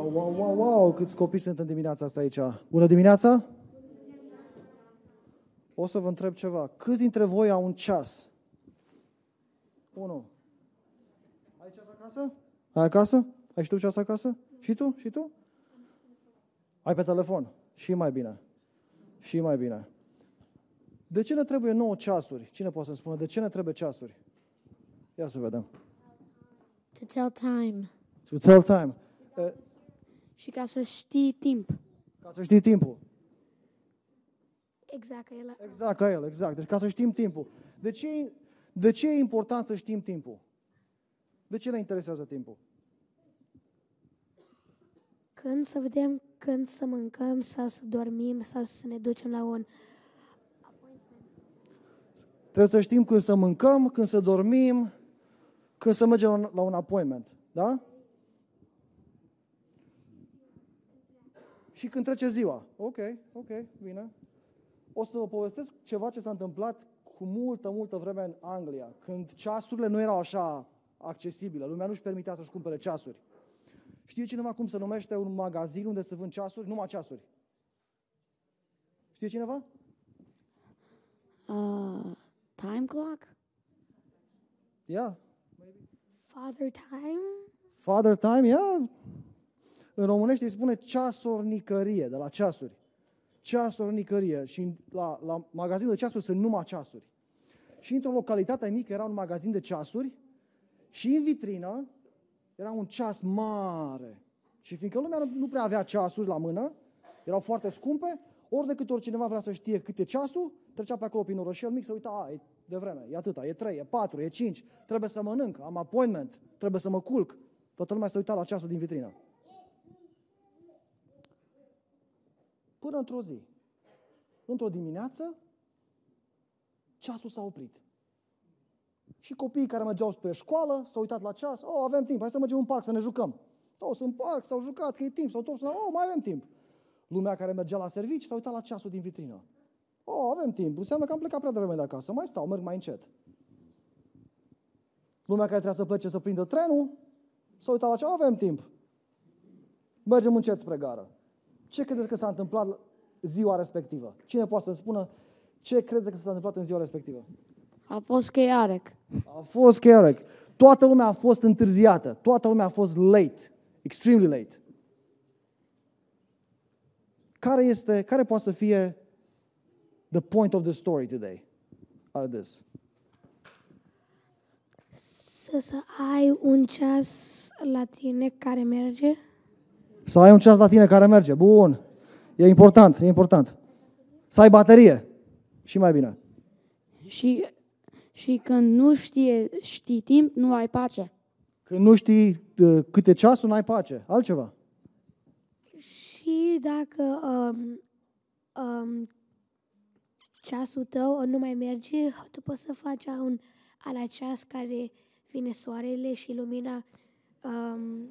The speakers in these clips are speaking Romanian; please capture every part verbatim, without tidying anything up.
Wow, wow, wow, wow, câți copii sunt în dimineața asta aici. Bună dimineața! O să vă întreb ceva. Câți dintre voi au un ceas? Unu. Ai ceas acasă? Ai acasă? Ai și tu ceas acasă? Și tu? Și tu? Ai pe telefon? Și mai bine. Și mai bine. De ce ne trebuie nouă ceasuri? Cine poate să spună? De ce ne trebuie ceasuri? Ia să vedem. To tell time. To tell time. Uh, Și ca să știi timp. ca să știi timpul. Exact ca el. Exact ca el, exact. Deci ca să știm timpul. De ce, de ce e important să știm timpul? De ce ne interesează timpul? Când să vedem când să mâncăm sau să dormim sau să ne ducem la un... Trebuie să știm când să mâncăm, când să dormim, când să mergem la un, la un appointment. Da? Și când trece ziua. Ok, ok, bine. O să vă povestesc ceva ce s-a întâmplat cu multă, multă vreme în Anglia, când ceasurile nu erau așa accesibile. Lumea nu-și permitea să-și cumpere ceasuri. Știe cineva cum se numește un magazin unde se vând ceasuri? Numai ceasuri. Știe cineva? Uh, time clock? Yeah. Father time? Father time, yeah. În românește îi spune ceasornicărie, de la ceasuri. Ceasornicărie. Și la, la magazinul de ceasuri sunt numai ceasuri. Și într-o localitate mică era un magazin de ceasuri și în vitrină era un ceas mare. Și fiindcă lumea nu prea avea ceasuri la mână, erau foarte scumpe, ori de câte ori cineva vrea să știe cât e ceasul, trecea pe acolo prin orășel mic, să uita, a, e de vreme, e atâta, e trei, e patru, e cinci, trebuie să mănânc, am appointment, trebuie să mă culc. Toată lumea se uita la ceasul din vitrină. Până într-o zi, într-o dimineață, ceasul s-a oprit. Și copiii care mergeau spre școală s-au uitat la ceas. Oh, avem timp, hai să mergem în parc să ne jucăm. Oh, sunt în parc, s-au jucat, că e timp, s-au întors. Oh, mai avem timp. Lumea care mergea la servici s-a uitat la ceasul din vitrină. Oh, avem timp, înseamnă că am plecat prea devreme de acasă. Mai stau, merg mai încet. Lumea care trebuia să plece să prindă trenul s-a uitat la ceas. Oh, avem timp. Mergem încet spre gară. Ce credeți că s-a întâmplat ziua respectivă? Cine poate să spună ce crede că s-a întâmplat în ziua respectivă? A fost chaotic. A fost chaotic. Toată lumea a fost întârziată. Toată lumea a fost late. Extremely late. Care este, care poate să fie the point of the story today? Are this? Să, să ai un ceas la tine care merge. Să ai un ceas la tine care merge. Bun. E important, e important. Să ai baterie. Și mai bine. Și, și când nu știe, știi timp, nu ai pace. Când nu știi uh, câte ceasul, n-ai pace. Altceva. Și dacă um, um, ceasul tău nu mai merge, tu poți să faci un ala ceas care vine soarele și lumina. Um,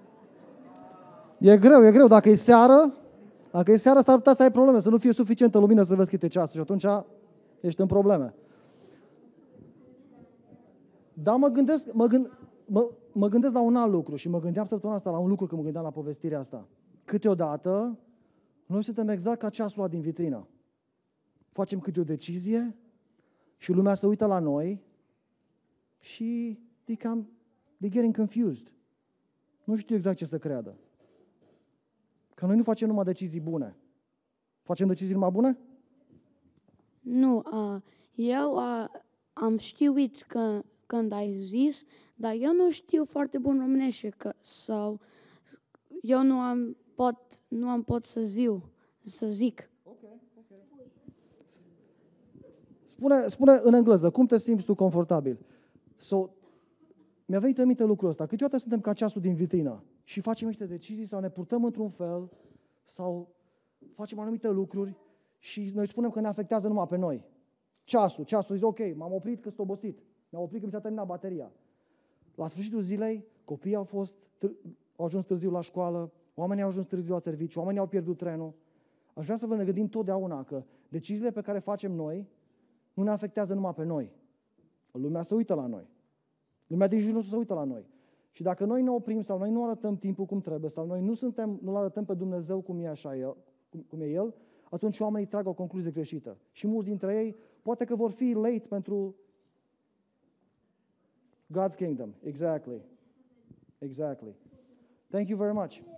E greu, e greu. Dacă e seară, dacă e seară, s-ar putea să ai probleme, să nu fie suficientă lumină să vezi câte ceasul și atunci ești în probleme. Dar mă gândesc, mă, gând, mă, mă gândesc la un alt lucru și mă gândeam săptămâna asta la un lucru când mă gândeam la povestirea asta. Câteodată, noi suntem exact ca ceasul ăla din vitrină. Facem câte o decizie și lumea se uită la noi și they cam, they getting confused. Nu știu exact ce să creadă. Că noi nu facem numai decizii bune. Facem decizii numai bune? nu, uh, eu uh, am știut că, când ai zis, dar eu nu știu foarte bun românește, că, sau eu nu am pot, nu am pot să zic, să zic. Okay, okay. Spune, spune în engleză, cum te simți tu confortabil? So, mi-a venit în minte lucrul ăsta. Câteodată suntem ca ceasul din vitrină și facem niște decizii sau ne purtăm într-un fel sau facem anumite lucruri și noi spunem că ne afectează numai pe noi. Ceasul, ceasul zice, ok, m-am oprit că sunt obosit. M-am oprit că mi s-a terminat bateria. La sfârșitul zilei, copiii au, fost, au ajuns târziu la școală, oamenii au ajuns târziu la serviciu, oamenii au pierdut trenul. Aș vrea să vă ne gândim totdeauna că deciziile pe care facem noi nu ne afectează numai pe noi. Lumea se uită la noi. Lumea din jurul nostru se uită la noi. Și dacă noi ne oprim sau noi nu arătăm timpul cum trebuie sau noi nu suntem, nu-L arătăm pe Dumnezeu cum e așa el, cum, cum e El, atunci oamenii trag o concluzie greșită. Și mulți dintre ei poate că vor fi late pentru God's kingdom. Exactly. Exactly. Thank you very much.